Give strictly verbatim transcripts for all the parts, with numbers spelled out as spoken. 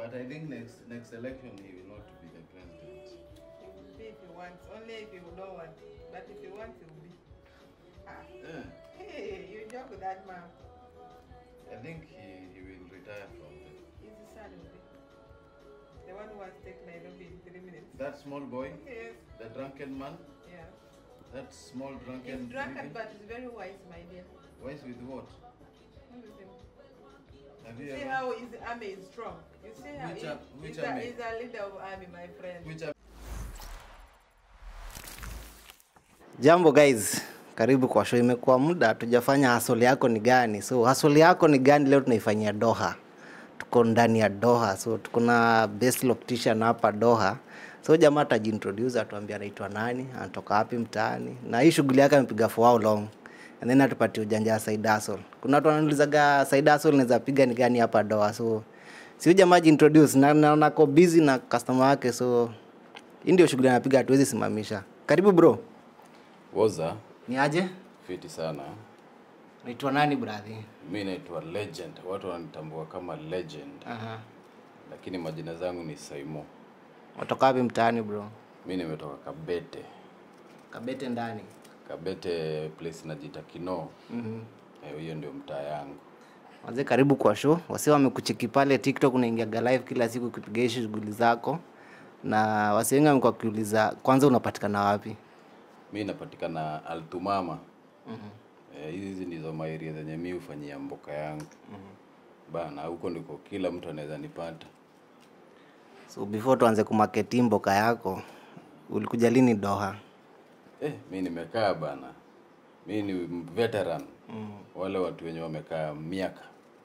But I think next next election he will not be the president. He will be if he wants, only if he don't want. But if he wants, he will be. Ah. Yeah. Hey, you joke with that man. I think he, he will retire from this. He's the son of it. The one who has taken Nairobi in three minutes. That small boy? Yes. The drunken man? Yeah. That small drunken. He's drunken, but he's very wise, my dear. Wise with what? With him. Have you See ever? how his army is strong. You see how Which he, ar- which he's, a, army? he's a leader of army, my friend. Which are Jambo guys, karibu kwa show. Imekuwa muda tujafanya hustle yako ni gani. So hustle yako ni gani leo tunaifanyia Doha. Tuko ndani ya Doha. So tuko na best loctician hapa Doha. So jamaa atajiintroduce, atuambia anaitwa nani, anatoka wapi mtaani, na hii shughuli yake amepiga for how long. And then atupatie ujanja wa side hustle. Kuna watu wanaulizaga side hustle inaweza piga ni gani hapa Doha. So si jamaa ajiintroduce na naona ko busy na customer wake, so hii ndio shughuli anapiga, hatuwezi simamisha. Karibu bro. Woza? Ni aje? Fiti sana. Naitwa nani brother? Mimi naitwa Legend. Watu wanitambua kama Legend. Aha. Lakini majina zangu ni Saimo. Watoka wapi mtaani bro? Mimi nimetoka Kabete. Kabete ndani. Kabete place inajiita Kino. Mhm. Eh, hiyo ndio mtaa yangu. Wazee karibu kwa show. Wasi wamekucheki pale TikTok, unaingia live kila siku kupiga shughuli zako. Na wasi wengi wamekuwa kiuliza kwanza unapatikana wapi? Mimi napatikana Altumama. Mhm. Eh, hizi ndizo maeria zenye mimi hufanyia mboka yangu. Mhm. Bana huko ndiko kila mtu anaweza nipata. So before tuanze kumarket mboka yako, ulikuja lini Doha? Eh, mimi nimekaa bana. Mimi ni veteran. Mhm. Wale watu wenye wamekaa miaka.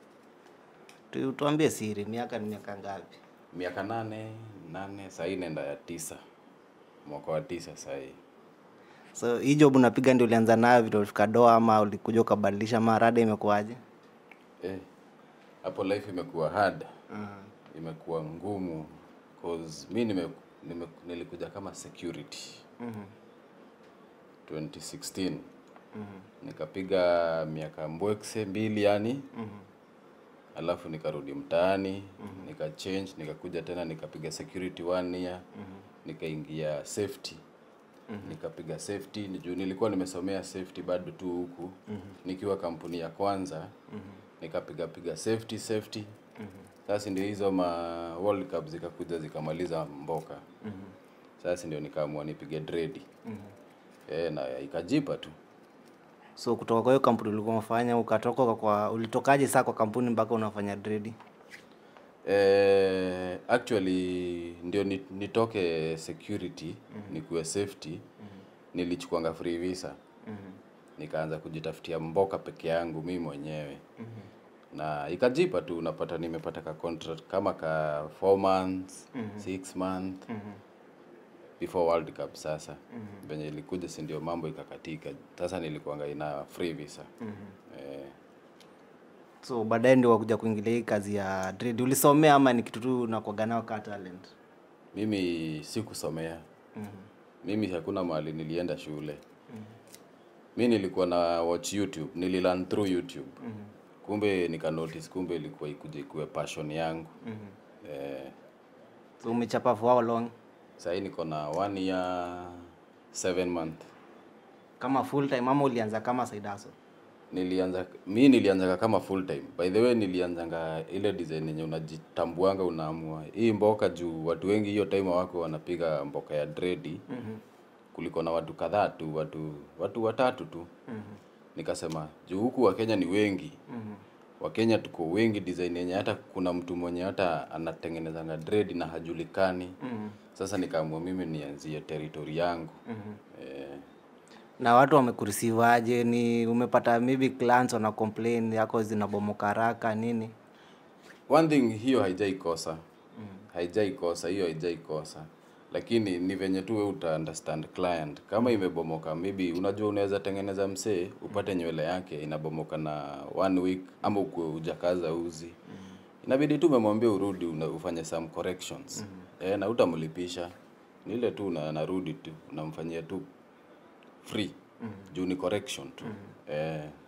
Tu, tuambie siri, miaka ni miaka ngapi? Miaka nane, nane, sasa inaenda ya tisa. Mwaka wa tisa sasa hii. So hii job unapiga ndio ulianza nayo vile ulifika Doha ama ulikuja ukabadilisha marada, imekuaje? Eh. Hapo life imekuwa hard. Mhm. Imekuwa ngumu cause mimi nime, nime nilikuja kama security. Mhm. twenty sixteen. Mhm. Nikapiga miaka mbwekse mbili yani. Mhm. Alafu nikarudi mtaani, mm-hmm. nika change, nikakuja tena nikapiga security one year, mm-hmm. nikaingia safety. Mm-hmm. Nikapiga safety, nijua nilikuwa nimesomea safety bado tu huku. Mm-hmm. Nikiwa kampuni ya kwanza, mm-hmm. nikapiga piga safety safety. Mm-hmm. Sasa ndio hizo ma World Cup zikakuja zikamaliza mboka. Mm-hmm. Sasa ndio nikaamua nipige dread. Mm-hmm. Eh, na ikajipa tu. So kutoka kwa hiyo kampuni ulikuwa unafanya ukatoka kwa ulitokaje sasa kwa kampuni mpaka unafanya dread? Eh, actually ndio nitoke security, mm-hmm. nikuwe safety, mm-hmm. nilichukuanga free visa. Mm-hmm. Nikaanza kujitafutia mboka peke yangu mimi mwenyewe. Mm-hmm. Na ikajipa tu, unapata nimepata ka contract kama ka four months, mm-hmm. six months. Mm-hmm. Before World Cup sasa. Mm-hmm. Benye ilikuja si ndio mambo ikakatika. Sasa nilikuanga ina free visa. Mm-hmm. Eh. So baadaye ndio wakuja kuingilia hii kazi ya dread. Ulisomea ama ni kitu tu unakuaga nao ka talent? Mimi sikusomea. Mm-hmm. Mimi hakuna mahali nilienda shule. Mm-hmm. Mimi nilikuwa na watch YouTube, nililearn through YouTube. Mm-hmm. Kumbe nika notice kumbe ilikuwa ikuje ikuwe passion yangu. Mm-hmm. Eh. So umechapa for how long? Sasa niko na one year seven months. Kama full time ama ulianza kama side hustle? Nilianza mimi nilianza kama full time. By the way nilianzanga ile design yenye unajitambuanga unaamua. Hii mboka juu watu wengi hiyo time wako wanapiga mboka ya dread. Mhm. Kuliko na watu kadhaa tu, watu watu watatu tu. Mhm. Nikasema juu huku wa Kenya ni wengi. Mhm. Wa Kenya tuko wengi design yenye hata kuna mtu mwenye hata anatengenezanga dread na hajulikani. Mhm. Sasa nikaamua mimi nianzie territory yangu. Mhm. Eh. Na watu wamekureceive aje? Ni umepata maybe clients wana complain yako zinabomoka haraka nini? One thing hiyo haijaikosa. Mm. Haijaikosa, hiyo haijaikosa. Lakini ni venye tu wewe uta understand client. Kama imebomoka maybe unajua unaweza tengeneza msee upate nywele yake inabomoka na one week ama ukue hujakaza uzi. Mm. Inabidi tu umemwambia urudi ufanye some corrections. Mm. Eh, na utamlipisha. Ni ile tu na narudi tu unamfanyia tu free. Mm-hmm. Juu ni correction tu. Mm-hmm. Eh.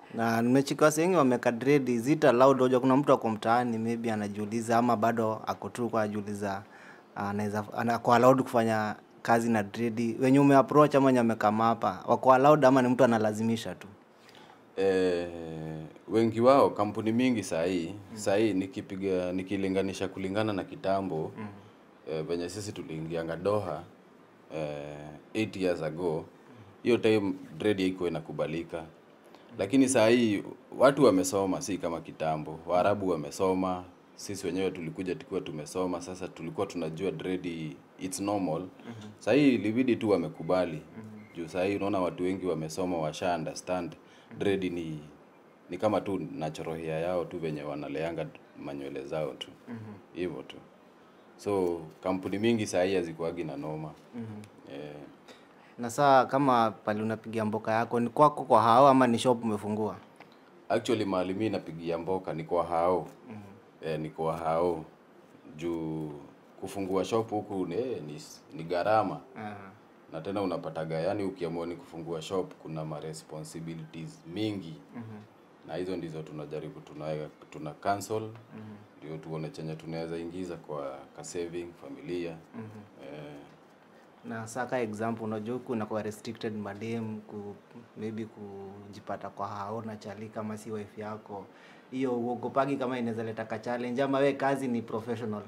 Na nimechika wasi wengi wameka dread, is it allowed? Hoja kuna mtu ako mtaani maybe anajiuliza ama bado ako tu kwa anajiuliza anaweza anakuwa allowed kufanya kazi na dread. Wenye umeapproach ama wenye wamekama hapa wako allowed ama ni mtu analazimisha tu? Eh, wengi wao kampuni mingi saa hii mm. saa hii nikipiga nikilinganisha kulingana na kitambo mm. eh, venye sisi tuliingianga Doha eh, eight years ago hiyo mm. time dread iko inakubalika mm. lakini saa hii watu wamesoma, si kama kitambo. Waarabu wamesoma, sisi wenyewe tulikuja tukiwa tumesoma, sasa tulikuwa tunajua dread it's normal. Mm-hmm. Saa hii ilibidi tu wamekubali. Mm-hmm. Juu saa hii unaona watu wengi wamesoma, washa understand dread ni ni kama tu natural hair yao tu venye wanaleanga manywele zao tu. Mm-hmm. Hivyo tu. So kampuni mingi saa hii hazikuagi na noma. Mm-hmm. Eh. Na saa kama pale unapigia mboka yako ni kwako kwa hao ama ni shop umefungua? Actually mahali mimi napigia mboka ni kwa hao. Mm-hmm. Eh, ni kwa hao. Juu kufungua shop huku ni ni, ni gharama. Uh-huh. Na tena unapataga yani ukiamua ni kufungua shop kuna ma responsibilities mingi. Mm-hmm. Na hizo ndizo tunajaribu tunaweka tuna cancel. Mm-hmm. Ndio tuone chenye tunaweza ingiza kwa ka saving familia. Mm-hmm. Eh, na saka example unajua huku unakuwa restricted madem ku maybe kujipata kwa hao na chali kama si wife yako. Hiyo uogopagi kama inaweza leta ka challenge ama we kazi ni professional?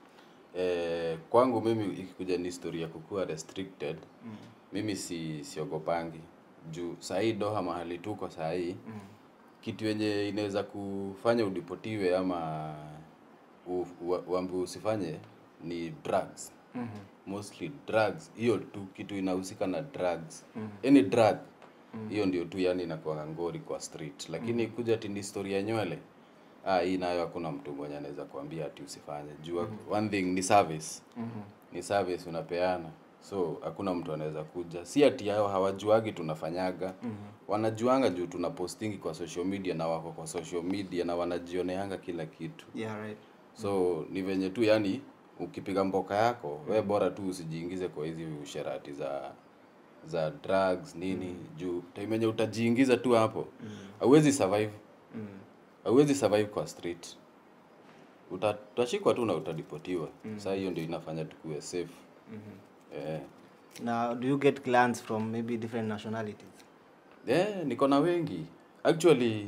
Eh, kwangu mimi ikikuja ni historia kukua restricted. Mm. Mimi si siogopangi. Juu saa hii Doha mahali tuko saa hii. Mm. Kitu yenye inaweza kufanya udipotiwe ama uambi usifanye ni drugs. Mm-hmm. Mostly drugs. Hiyo tu kitu inahusika na drugs. Mm-hmm. Any drug. Hiyo mm-hmm. ndio tu yani inakuwa ngori kwa street. Lakini mm-hmm. kuja ati ni historia ya nywele. Ah, hii nayo hakuna mtu mmoja anaweza kuambia ati usifanye. Jua mm-hmm. one thing ni service. Mm-hmm. Ni service unapeana. So hakuna mtu anaweza kuja. Si ati hao hawajuagi tunafanyaga. Mm-hmm. Wanajuanga juu tunapostingi kwa social media na wako kwa social media na wanajioneanga kila kitu. Yeah, right. So mm-hmm. ni venye tu yani ukipiga mboka yako, mm-hmm. we bora tu usijiingize kwa hizi usherati za za drugs nini. Mm-hmm. Juu time yenye utajiingiza tu hapo, hauwezi mm-hmm. survive. Mm-hmm. Hauwezi survive kwa street. Utashikwa tu na utadipotiwa. Mm-hmm. Sasa hiyo ndio inafanya tukue safe. Mm-hmm. Eh. Now, do you get clients from maybe different nationalities? Yeah, niko na wengi. Actually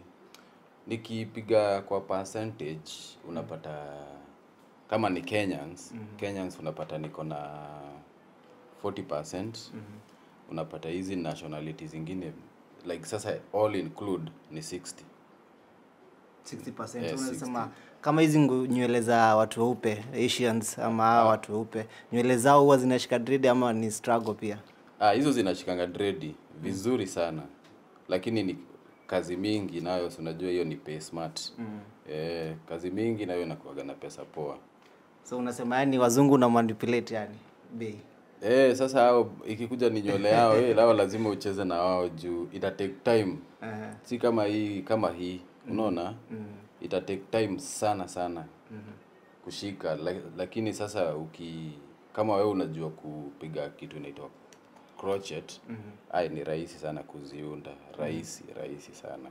nikipiga kwa percentage unapata kama ni Kenyans, mm-hmm. Kenyans unapata niko na forty percent. Mm-hmm. Unapata hizi nationalities zingine like sasa all include ni sixty. sixty percent. Yeah, unasema kama hizi nywele za watu weupe, Asians ama ah. watu weupe, nywele zao huwa zinashika dread ama ni struggle pia? Ah, hizo zinashikanga dread vizuri sana. Lakini ni kazi mingi nayo unajua hiyo ni pay smart. Mm. Eh, kazi mingi nayo inakuwa na pesa poa. So unasema yani wazungu na manipulate yani bei. Eh, sasa hao ikikuja ni nywele yao eh lao lazima ucheze na wao juu ita take time. Uh-huh. Si kama hii kama hii unaona? Mm-hmm. Ita take time sana sana. Mm-hmm. Kushika lakini sasa uki kama wewe unajua kupiga kitu inaitwa crochet, mm-hmm. ai ni rahisi sana kuziunda, rahisi mm-hmm. rahisi sana.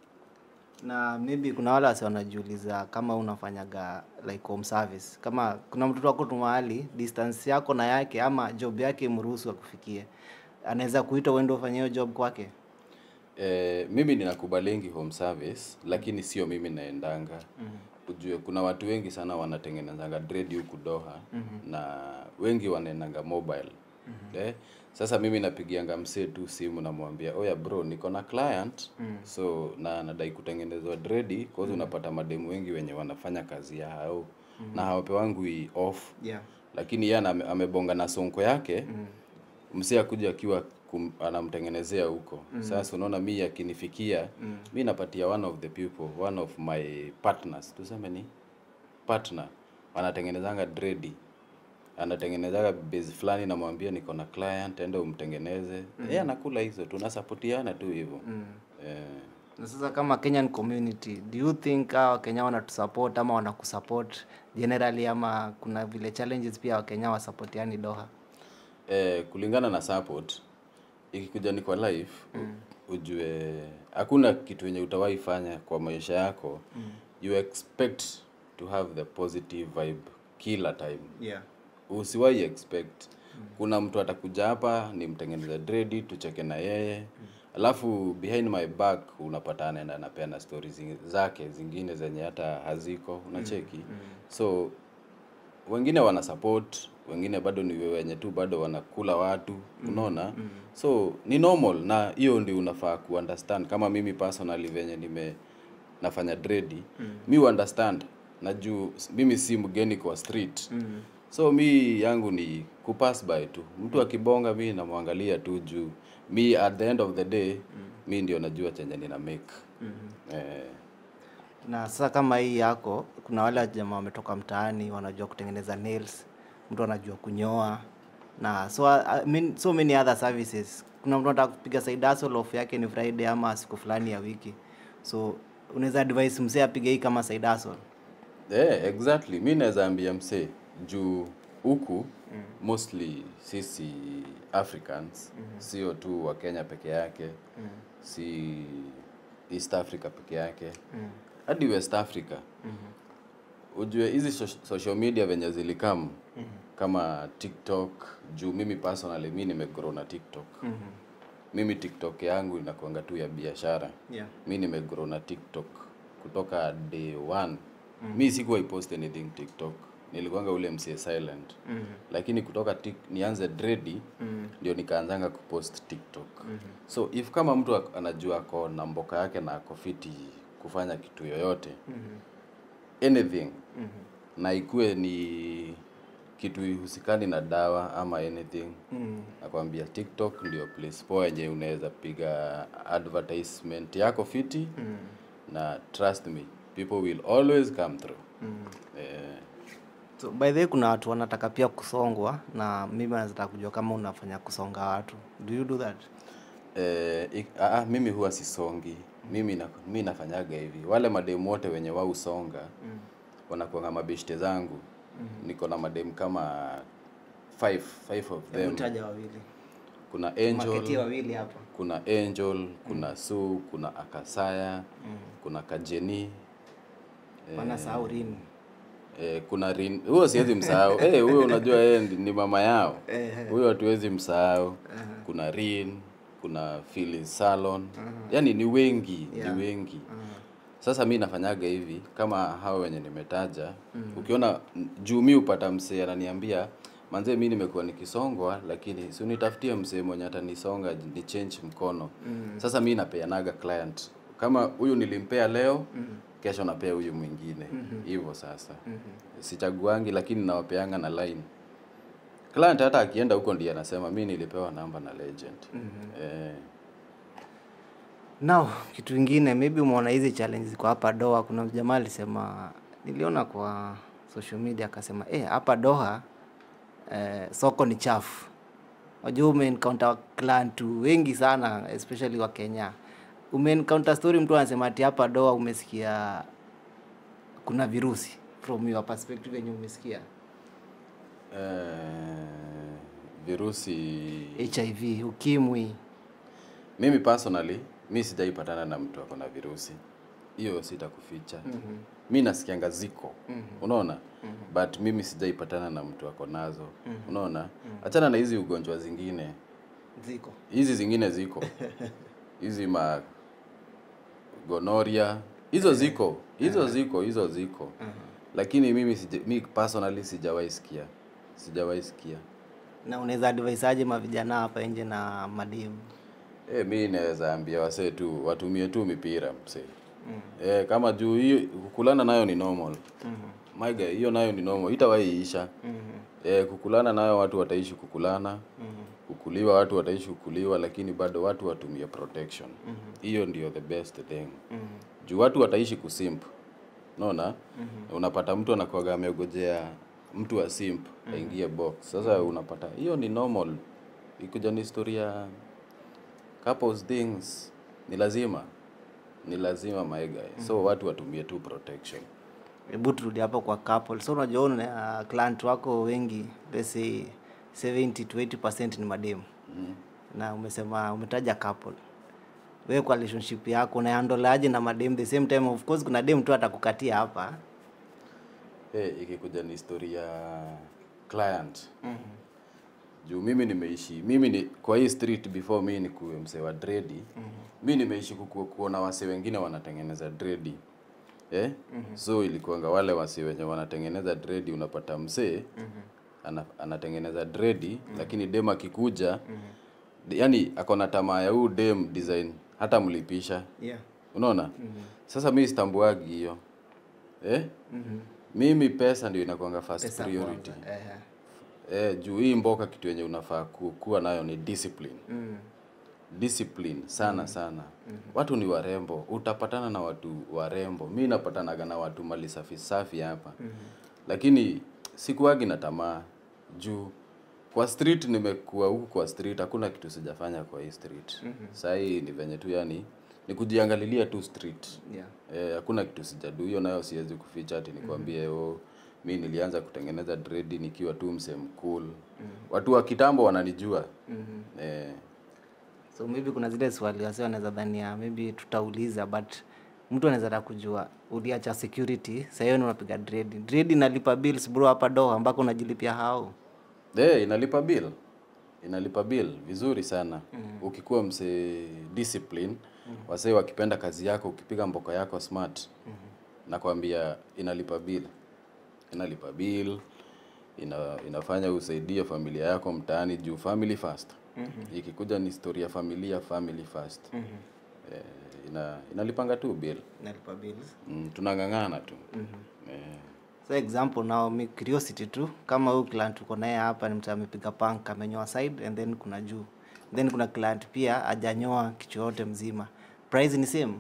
Na maybe kuna wale wasi wanajiuliza kama unafanyaga like home service, kama kuna mtu wako tu mahali distance yako na yake ama job yake mruhusu akufikie, anaweza kuita uende ufanye hiyo job kwake? Eh, mimi ninakubalengi home service lakini sio mimi naendanga. Mm-hmm. Ujue kuna watu wengi sana wanatengenezanga dread huku Doha. Mm-hmm. na wengi wanaendanga mobile. Mm-hmm. Eh, sasa mimi napigianga msee tu simu na mwambia oya bro niko na client. Mm-hmm. So na nadai kutengenezwa dread cause mm-hmm. unapata mademu wengi wenye wanafanya kazi ya hao. Mm-hmm. na hawape wangu off. Yeah. Lakini yeye amebonga na sonko yake. Mm-hmm. Msee akuja akiwa anamtengenezea huko. Mm-hmm. Sasa unaona mimi akinifikia, mm-hmm. mimi napatia one of the people, one of my partners, tuseme ni partner, anatengenezanga dread. Anatengenezaga base fulani na mwambia niko na client ende umtengeneze. Mm-hmm. Yeye anakula hizo, tunasapotiana tu hivyo. Mm-hmm. Eh. Na sasa kama Kenyan community, do you think uh, Kenya wanatusupport ama wanakusupport generally ama kuna vile challenges pia Wakenya wasupportiani Doha? Eh, kulingana na support ikikuja ni kwa life, mm. ujue hakuna kitu yenye utawahi fanya kwa maisha yako mm. you expect to have the positive vibe kila time. Yeah. Usiwahi expect. Mm. Kuna mtu atakuja hapa ni mtengeneza dread tucheke na yeye. Mm. Alafu behind my back unapata anaenda anapeana stories zake zingine zenye hata haziko, unacheki. Mm. Mm. So wengine wana support, wengine bado ni wewe wenye tu bado wanakula watu, mm. unaona? Mm. So ni normal na hiyo ndio unafaa ku understand. Kama mimi personally venye nime nafanya dread, mm. mi understand. Najua mimi si mgeni kwa street. Mm. So mi yangu ni kupass by tu. Mtu akibonga mimi namwangalia tu juu. Mi at the end of the day, mm. mi ndio najua chenye nina make. Mm -hmm. eh. Na sasa kama hii yako, kuna wale jamaa wametoka mtaani wanajua kutengeneza nails, mtu anajua kunyoa na so I mean so many other services. Kuna mtu anataka kupiga side hustle off yake ni Friday ama siku fulani ya wiki. So unaweza advise msee apige hii kama side hustle? Eh, exactly. Mimi naweza ambia msee juu huku mm. mostly sisi Africans, mm -hmm. sio tu wa Kenya peke yake, mm. si East Africa peke yake, mm. hadi West Africa. Mm -hmm. Ujue hizi social media venye zilikam, mm -hmm. kama TikTok, juu mimi personally mimi nimegrow na TikTok. Mm -hmm. Mimi TikTok yangu inakuanga tu ya biashara. Yeah. Mimi nimegrow na TikTok kutoka day one. Mm -hmm. Mimi sikuwa post anything TikTok. Nilikuanga ule msee silent. Mm -hmm. Lakini kutoka tik, nianze dread, mm -hmm. ndio nikaanzanga kupost TikTok. Mm -hmm. So if kama mtu anajua ako na mboka yake na ako fiti kufanya kitu yoyote, mm -hmm. anything, mm -hmm. na ikue ni kitu husikani na dawa ama anything, mm -hmm. nakwambia TikTok ndio place poa yenye unaweza piga advertisement yako fiti, mm -hmm. na trust me, people will always come through. Mm -hmm. eh, So by the way kuna watu wanataka pia kusongwa na mimi nataka kujua kama unafanya kusonga watu. Do you do that? Eh, ah mimi huwa sisongi. Mimi na mimi nafanyaga hivi. Wale mademu wote wenye wao usonga, mm. wanakuwa mabeshte zangu. Mm -hmm. Niko na mademu kama five, five of them. Mtaja wawili. Kuna Angel. Marketia wawili hapa. Kuna Angel, kuna mm. Sue, kuna Akasaya, mm. kuna Kajeni. Wanasahau eh, Rini. Eh, kuna Rin, huyo siwezi msahau. Eh, huyo unajua yeye ni mama yao. Huyo hatuwezi msahau. Kuna Rin, kuna Phyllis Salon. Yaani ni wengi, yeah. ni wengi. Sasa mimi nafanyaga hivi kama hao wenye nimetaja. Ukiona juu mimi upata msee ananiambia, manze mimi nimekuwa nikisongwa lakini si unitafutie msee mwenye atanisonga ni change mkono. Sasa mimi napeanaga client. Kama huyu nilimpea leo, kesho napea huyu mwingine. Hivyo mm -hmm. sasa. Mm -hmm. Sichaguangi lakini nawapeanga na line. Client hata akienda huko ndiye anasema mimi nilipewa namba na legend. Mm -hmm. Eh. Now, kitu kingine maybe umeona hizi challenges kwa hapa Doha. Kuna jamaa alisema, niliona kwa social media akasema eh hapa Doha eh, soko ni chafu. Wajua umeencounter client wengi sana especially wa Kenya. Umeencounter story mtu anasema ati hapa Doha umesikia kuna virusi from your perspective yenye umesikia? Uh, virusi H I V, ukimwi. Mimi personally, mimi sijaipatana na mtu ako na virusi. Hiyo sitakuficha. Mm -hmm. Mimi nasikianga ziko. Mm -hmm. Unaona? Mm -hmm. But mimi sijaipatana na mtu ako nazo. Mm -hmm. Unaona? Mm -hmm. Achana na hizi ugonjwa zingine. Ziko. Hizi zingine ziko. Hizi ma gonorrhea, hizo ziko, hizo uh -huh. ziko, hizo ziko. Uh -huh. Lakini mimi sija, mimi personally sijawahi sikia. Sijawahi sikia. Na unaweza advise aje mavijana hapa nje na mademu? Eh, mimi naweza ambia wasee tu watumie tu mipira msee. Mm. Eh, kama juu hiyo kukulana nayo ni normal. Mhm. Mm My guy, hiyo nayo ni normal. Itawahi isha. Mhm. Mm eh, kukulana nayo watu wataishi kukulana. Mhm. Mm Kukuliwa watu wataishi kukuliwa lakini bado watu watumie protection. Hiyo mm -hmm. ndio the best thing. Mm -hmm. Juu watu wataishi kusimp. Unaona? Mm -hmm. Unapata mtu anakuwa ameogojea mtu wa simp mm -hmm. aingie box. Sasa mm -hmm. unapata hiyo ni normal. Ikuja ni historia couples things ni lazima. Ni lazima my guy. Mm -hmm. So watu watumie tu protection. Hebu turudi hapo kwa couple. So unajua uh, client wako wengi, let's say seventy to eighty percent ni mademu. Mm. Na umesema umetaja couple. wewe kwa relationship yako na handle aje na madem the same time? Of course kuna dem tu atakukatia hapa. Eh, hey, ikikuja ni historia client. Mhm. Mm Juu mimi nimeishi, mimi ni kwa hii street before mimi ni kuwe mse wa dreadi. Mm -hmm. Mimi nimeishi kuku, kuona wase wengine wanatengeneza dreadi. Eh? Mm -hmm. So ilikuanga wale wase wenye wanatengeneza dreadi unapata mse mm -hmm. ana, anatengeneza dreadi mm -hmm. lakini dem akikuja mm -hmm. yani akona tamaa ya huu dem design hata mlipisha. Yeah. Unaona? Mm -hmm. Sasa mimi sitambuagi hiyo. Eh? Mhm. Mm mimi pesa ndio inakuanga first pesa priority. Uh -huh. Eh, juu hii mboka kitu yenye unafaa kuwa nayo ni discipline. Mm. Discipline sana mm. sana. Mm -hmm. Watu ni warembo, utapatana na watu warembo. Mimi napatana na watu mali safi safi hapa. Mm -hmm. Lakini sikuagi na tamaa juu kwa street nimekuwa huku kwa street hakuna kitu sijafanya kwa hii street. Mm -hmm. Sasa hii ni venye tu yani ni kujiangalilia tu street. Yeah. Eh, hakuna kitu sijadu. Hiyo nayo siwezi kuficha ati nikwambie mm -hmm. oh mimi nilianza kutengeneza dread nikiwa tu msem cool. Mm -hmm. Watu wa kitambo wananijua. Mm -hmm. Eh. So maybe kuna zile swali wase wanaweza dhania maybe tutauliza but mtu anaweza taka kujua uliacha security sasa hiyo unapiga dread. Dread inalipa bills bro hapa Doha ambako unajilipia hao. Eh, inalipa bill. Inalipa bill vizuri sana. Mm -hmm. Ukikuwa mse discipline, mm -hmm. wase wakipenda kazi yako, ukipiga mboka yako smart. Mm -hmm. Nakwambia inalipa bill. Inalipa bill, ina, inafanya usaidie familia yako mtaani juu family first. Mm -hmm. Ikikuja ni story ya familia, family first. Mm -hmm. eh, ina inalipanga tu bill. Inalipa bills. Mm, tunangangana tu. Mm -hmm. eh. So example now me curiosity tu kama huyu client uko naye hapa ni mtu amepiga punk amenyoa side and then kuna juu. Then kuna client pia hajanyoa kichwa yote mzima. Price ni same?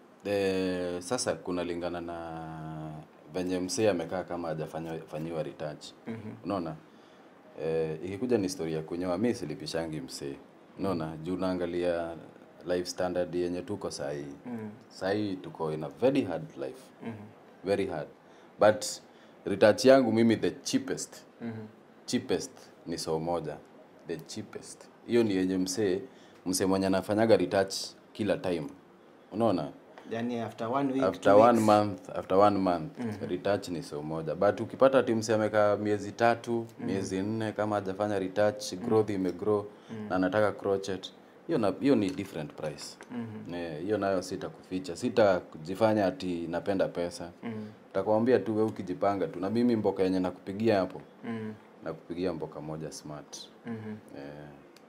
Eh, sasa kuna lingana na venye msee amekaa kama hajafanywa fanyiwa retouch. Mm -hmm. Unaona? Eh, ikikuja ni historia ya kunyoa mimi silipishangi msee. Unaona? Juu naangalia life standard yenye tuko saa hii. Mm -hmm. Saa hii tuko in a very hard life. Mm -hmm. Very hard. But retouch yangu mimi the cheapest. Mm -hmm. Cheapest ni so moja. The cheapest. Hiyo ni yenye msee msee mwenye anafanyaga retouch kila time. Unaona? Yani after one week, after one weeks. month, after one month, mm -hmm. retouch ni so moja. But ukipata timu si ameka miezi tatu, mm -hmm. miezi nne kama hajafanya retouch, mm -hmm. growth imegrow mm -hmm. na anataka crochet, hiyo na hiyo ni different price. Mm -hmm. Hiyo nayo sitakuficha. Sitakujifanya ati napenda pesa. Mm -hmm. Nitakwambia tu wewe ukijipanga tu na mimi mboka yenye nakupigia hapo. Mm -hmm. Nakupigia mboka moja smart. Mm -hmm. eh.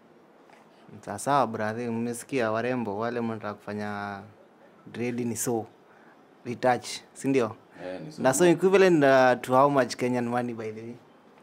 Sasa brother, mmesikia warembo wale mnataka kufanya dread ni so retouch, si ndio? Eh, ni so. Na so equivalent uh, to how much Kenyan money by the way?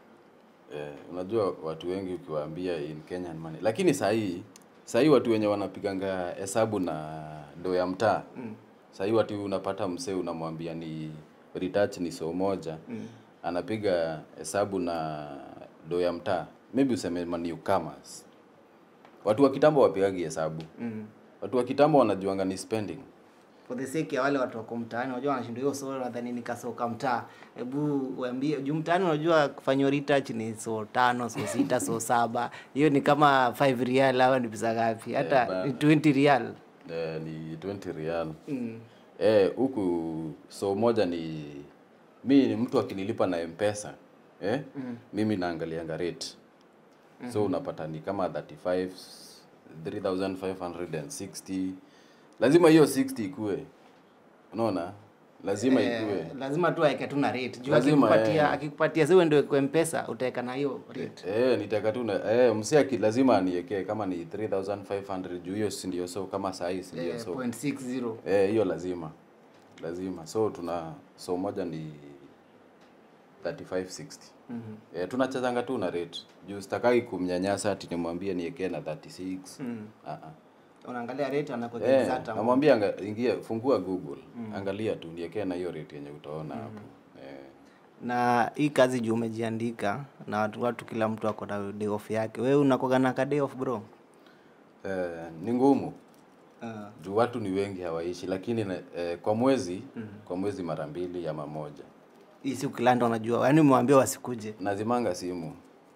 Eh, unajua watu wengi ukiwaambia in Kenyan money. Lakini saa hii, saa hii watu wenye wanapiganga hesabu na do ya mtaa. Mm. Saa hii watu unapata msee unamwambia ni retouch ni so moja. Mm. Anapiga hesabu na do ya mtaa. Maybe useme newcomers. Watu wa kitambo wapigagi hesabu. Mm. Watu wa kitambo wanajuanga ni spending. For the sake ya wale watu wako mtaani, unajua wanashindwa hiyo so nadhani nikasoka mtaa. Hebu waambie juu mtaani unajua kufanywa retouch ni so tano, so sita, so saba. Hiyo ni kama five rial au ni pesa ngapi? Hata yeah, ni twenty rial. Eh, ni twenty rial. Mm. Eh, huku so moja ni mimi ni mtu akinilipa na M-Pesa. Eh? Mm. Mimi naangalianga rate. Mm -hmm. So unapata ni kama thirty-five, three thousand five hundred sixty. Lazima hiyo sixty ikue. Unaona? Lazima eh, ikue. Lazima tu aike tu na rate. Juu akikupatia eh, akikupatia sio ndio kwa M-Pesa utaweka na hiyo rate. Eh, nitaweka tu na eh msia lazima aniwekee kama ni three thousand five hundred juu hiyo si ndio so kama saa hii si ndio so. zero point six zero. Eh, hiyo lazima. Lazima. So tuna so moja ni thirty-five sixty. Mhm. Mm eh, tunachezanga tu na rate. Juu sitakai kumnyanyasa ati nimwambie niwekee na thirty-six. Mhm. Ah ah. Unaangalia rate anakuwekea eh, exact. Namwambia ingia fungua Google. Mm. Angalia tu niwekee na hiyo rate yenye utaona hapo. Mm. Eh. Na hii kazi juu umejiandika na watu, watu kila mtu ako na day off yake. Wewe unakoga na ka day off bro? Eh, ni ngumu. Uh. Juu watu ni wengi hawaishi lakini eh, kwa mwezi mm -hmm. kwa mwezi mara mbili ama moja. Hii siku kilanda unajua. Yaani umwambie wasikuje. Nazimanga simu.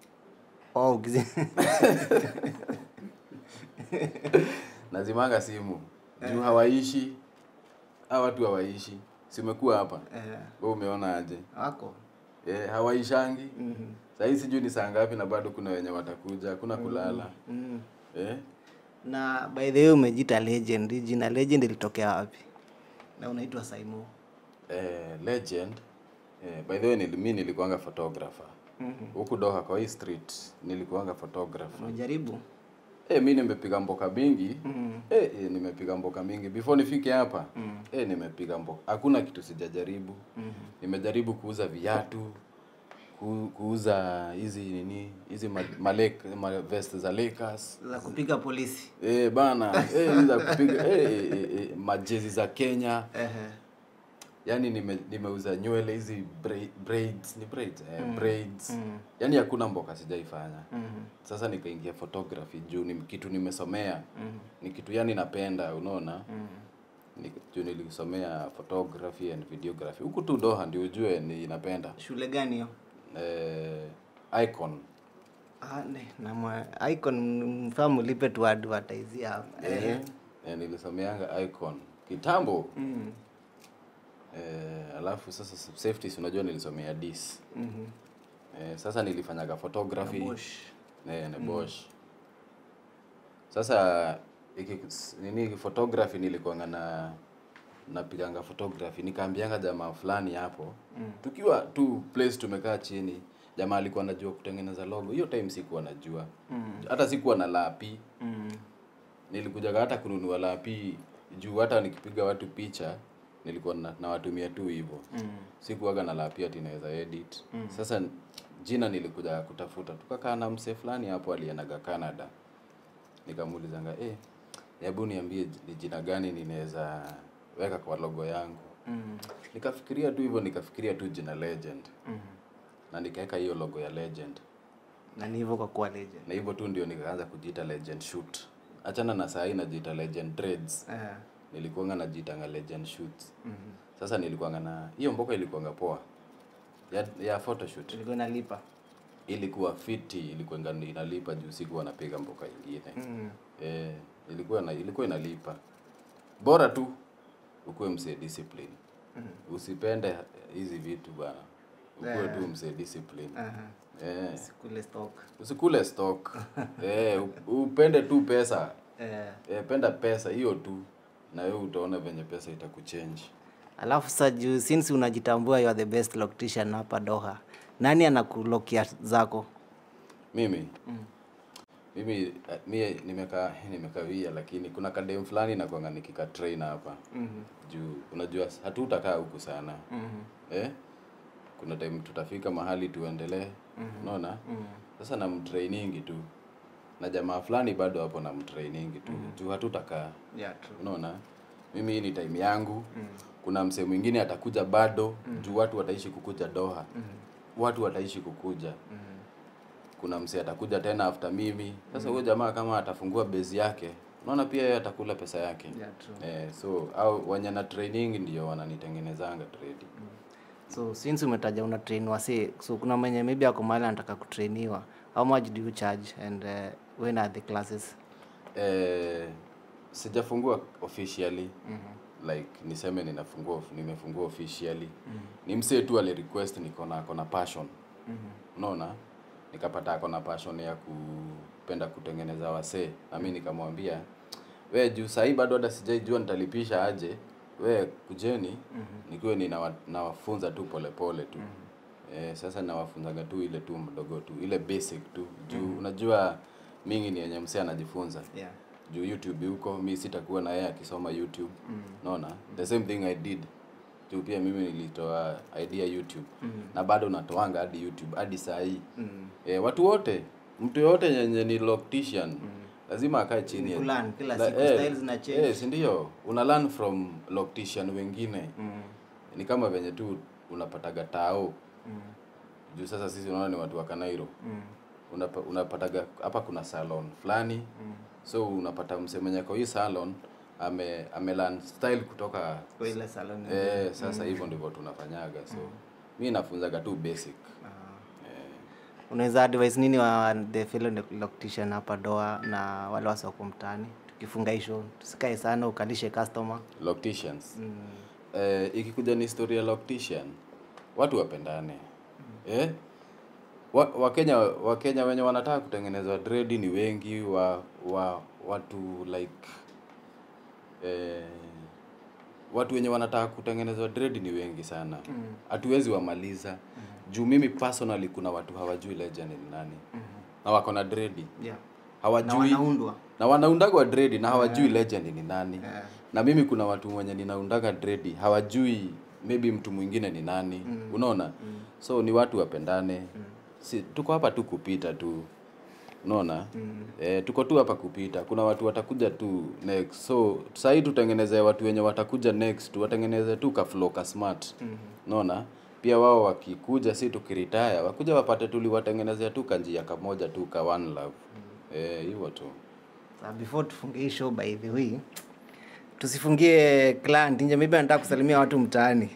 Oh, ukizi. Nazimanga simu. Juu hawaishi. Hawa watu hawaishi. Si umekuwa hapa? Eh. Wewe umeona aje? Wako. Eh, hawaishangi. Mhm. Sasa hizi sijui ni saa ngapi na bado kuna wenye watakuja, kuna kulala. Mhm. Eh? Na by the way umejiita legend. Jina legend ilitokea wapi? Na unaitwa Saimo. Eh, legend. Eh, by the way nili, mimi nilikuanga photographer. Mhm. Huku Doha kwa hii street nilikuanga photographer. Unajaribu? Eh, mimi nimepiga mboka mingi. Mhm. Eh, eh, nimepiga mboka mingi. Before nifike hapa, Mhm. eh, nimepiga mboka. Hakuna kitu sijajaribu. Mhm. Nimejaribu kuuza viatu, ku, kuuza hizi nini, hizi ma, malek, ma vest za Lakers. Za kupiga polisi. Eh, bana, eh, hizi za kupiga eh, eh, eh, eh, majezi za Kenya. Ehe. Yaani nime, nimeuza nywele hizi braid, braids, ni braids, eh, Mm. braids. Mm. Yaani hakuna mboka sijaifanya. Mhm. Sasa nikaingia photography juu ni kitu nimesomea. Mhm. Ni kitu yani napenda, unaona? Mhm. Ni juu nilisomea photography and videography. Huku tu Doha ndio ujue ni napenda. Shule gani hiyo? Eh, icon. Ah, ne, na mwa icon mfamu lipe tu advertise hapa. Eh, eh, nilisomeanga icon kitambo. Mhm. Eh, alafu sasa safety si unajua nilisomea dis. Mhm. Eh, sasa nilifanyaga photography. Na Bosch. Eh, na Bosch. Sasa iki nini photography nilikuanga na napiganga photography nikaambianga jamaa fulani hapo. Mm. Tukiwa tu place tumekaa chini, jamaa alikuwa anajua kutengeneza logo. Hiyo time sikuwa najua. Mm. Hata sikuwa na lapi. Mm. Nilikuja hata kununua lapi juu hata nikipiga watu picha nilikuwa na, na watumia tu hivyo. Mm. Sikuwaga na lapi ati naweza edit. Mm. Sasa jina nilikuja kutafuta. Tukakaa na mse fulani hapo alienaga Canada. Nikamuulizanga, "Eh, hebu niambie ni jina gani ninaweza weka kwa logo yangu." Mm. Nikafikiria tu hivyo, nikafikiria tu jina Legend. Mm. Na nikaweka hiyo logo ya Legend. Na ni hivyo kwa kuwa legend. Na hivyo tu ndio nikaanza kujiita Legend Shoot. Achana na saa hii najiita Legend Dreads. Eh. Nilikuanga najiitanga Legend Shoots. Mhm. Sasa nilikuanga na hiyo mboka ilikuanga poa. Ya, ya photoshoot. Ilikuwa inalipa. Ilikuwa fiti, ilikuwa inalipa juu sikuwa napiga mboka ingine. Mhm. Eh, ilikuwa na ilikuwa inalipa. Bora tu ukuwe mse discipline. Mhm. Usipende hizi vitu bana. Ukuwe Eh. tu mse discipline. Aha. Eh, Sikule stock. usikule stock. Eh, u- upende tu pesa. Eh. Eh, penda pesa hiyo tu. Na wewe utaona venye pesa itakuchange. Alafu sasa juu since unajitambua you are the best loctician hapa Doha. Nani anakulokia zako? Mimi Mm. mimi uh, mimi nimekaa nimekawia lakini kuna kadem fulani na kuanga nikika train hapa. Mhm. Juu unajua hatutakaa huku sana. Mhm. Eh? Kuna time tutafika mahali tuendelee. Mhm. Unaona? Mhm. Sasa na mtrainingi tu. Na jamaa fulani bado hapo na mtrainingi tu. Juu hatutakaa. Yeah, true. Unaona? Mimi hii ni time yangu. Mhm. Kuna msee mwingine atakuja bado. Juu watu wataishi kukuja Doha. Mhm. Watu wataishi kukuja. Mhm. Kuna msee atakuja tena after mimi. Sasa huyo jamaa kama atafungua base yake, unaona pia yeye atakula pesa yake. Yeah, true. Eh, so au wenye na training ndio wananitengenezanga trade. So since umetaja una train wase, so kuna mwenye maybe ako mahali anataka kutrainiwa. How much do you charge and uh, when are the classes? Eh, sijafungua officially. Mhm. Like niseme ninafungua nimefungua officially. Mhm. Ni msee tu ali request niko na kona passion. Mhm. Unaona? Nikapata ako na passion ya kupenda kutengeneza wasee. Na mimi nikamwambia, "We juu sasa bado hata sijaijua nitalipisha aje. We kujeni." Mhm. Nikiwa ninawafunza tu pole pole tu. Eh, sasa nawafunzaga tu ile tu mdogo tu, ile basic tu. Juu unajua mingi ni yenye msee anajifunza. Yeah. Juu YouTube huko mimi sitakuwa na yeye akisoma YouTube. Mhm. Unaona? The same thing I did. Juu pia mimi nilitoa idea YouTube. Mhm. Na bado natoanga hadi YouTube hadi saa hii. Mhm. Eh, watu wote, mtu yote yenye ni loctician lazima akae chini. Ni kulearn kila La- siku, eh, styles zina change. Eh, si ndio? Una learn from loctician wengine. Mhm. Ni kama venye tu unapataga tao. Mhm. Juu sasa sisi unaona ni watu wa Kanairo. Mhm. Unapa, unapataga hapa kuna salon fulani. Mhm. So unapata msemenye kwa hii salon ame ame learn style kutoka Kwa ile salon. eh, sasa hivyo ndivyo tunafanyaga. So mimi nafunzaga tu basic. Ah. Eh, Unaweza advise nini wa the fellow loctician hapa Doha na wale wasi wako mtaani tukifunga hisho tusikae sana ukalishe customer Locticians. mm. Eh, ikikuja ni historia Loctician, watu wapendane. Mm. Eh? Wa, Wakenya Wakenya wenye wanataka kutengenezwa dread ni wengi wa, wa watu like eh watu wenye wanataka kutengenezwa dread ni wengi sana. Hatuwezi mm. wamaliza. Mm. Juu mimi personally kuna watu hawajui legend ni nani. Mm. Na wako na dread. Yeah. Hawajui na wanaundwa. Na wanaundagwa dread na hawajui yeah. legend ni nani. Yeah. Na mimi kuna watu wenye ninaundaga dread hawajui maybe mtu mwingine ni nani. Mm. Unaona? Mm. So ni watu wapendane. Mm. Si tuko hapa tu kupita tu. Unaona? Mm. Eh, tuko tu hapa kupita. Kuna watu watakuja tu next. So sasa hii tutengeneze watu wenye watakuja next, watengeneze tu ka flow ka smart. Unaona? Mm. Pia wao wakikuja si tukiretire, wakuja wapate tuliwatengenezea tu kanjia kamoja tu ka one love. Mm. Eh, hivyo tu. Sasa before tufunge hii show by the way, tusifungie client nje, maybe anataka kusalimia watu mtaani.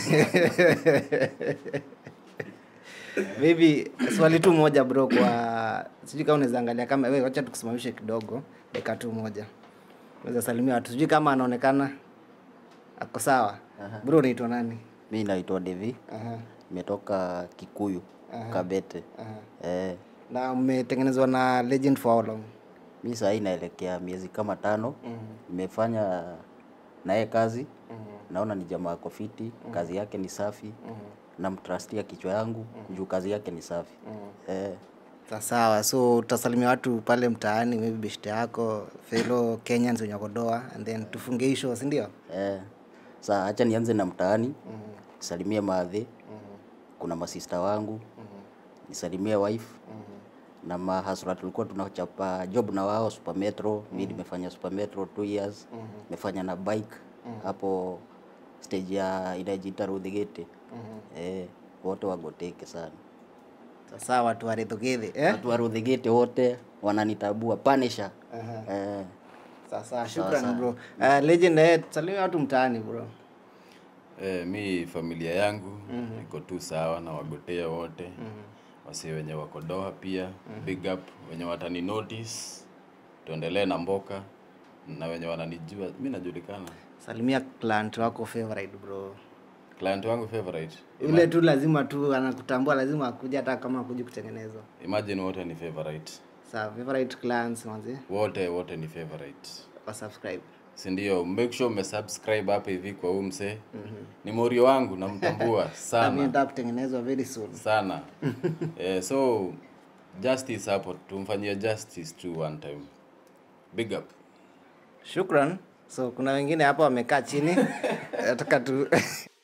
Maybe swali tu moja bro, kwa sijui kama unaweza angalia kama wewe, acha tukusimamishe kidogo dakika tu moja. Unaweza salimia watu, sijui kama anaonekana ako sawa. Uh-huh. Bro unaitwa nani? Mimi naitwa Devi. Aha. Nimetoka Kikuyu, uh-huh. Kabete. Uh-huh. Eh. Na umetengenezwa na Legend for how long? Mimi sasa inaelekea miezi kama tano. Uh-huh. Nimefanya naye kazi. Uh-huh. Naona ni jamaa ako fiti, uh-huh. Kazi yake ni safi. Uh-huh. Namtrustia kichwa yangu, uh-huh. Juu kazi yake ni safi. Uh-huh. Eh. Sawa, so utasalimia watu pale mtaani, maybe beshte yako, fellow Kenyans wenye wako Doha, and then tufunge hii show, si ndio? Eh. Sasa acha nianze na mtaani. Uh-huh. Salimia maadhi. Uh-huh. Kuna masista wangu. Uh-huh. Nisalimia wife. Uh-huh. Na mahasura tulikuwa tunachapa job na wao Super Metro. Uh-huh. Mimi nimefanya Super Metro two years. Uh-huh. Nimefanya na bike. Uh-huh. Hapo stage ya inajiita Rudhigete. Uh-huh. Eh, wote wagoteke sana. Sasa watu wa Rudhigete, eh? Watu wa Rudhigete wote wananitabua Punisher. Uh-huh. Eh. Sasa shukrani bro. Uh, Legend eh, salimia watu mtaani bro. Eh, mi familia yangu mm-hmm. iko tu sawa na wagotea wote. Mm-hmm. Wasi wenye wako Doha pia. Mm-hmm. Big up wenye watani notice. Tuendelee na mboka na wenye wananijua mimi najulikana. Salimia client wako favorite bro. Client wangu favorite. Yule tu lazima tu anakutambua, lazima akuje hata kama akuje kutengenezwa. Imagine wote ni favorite. Sawa, favorite clients manzi. Wote wote ni favorite. Wa subscribe. Si ndio, make sure umesubscribe hapa hivi kwa huyu mse. Mm-hmm. Ni morio wangu namtambua sana. Mimi nataka kutengenezwa very soon. Sana. eh, so justice hapo, tumfanyie justice to one time. Big up. Shukran. So kuna wengine hapa wamekaa chini. Nataka tu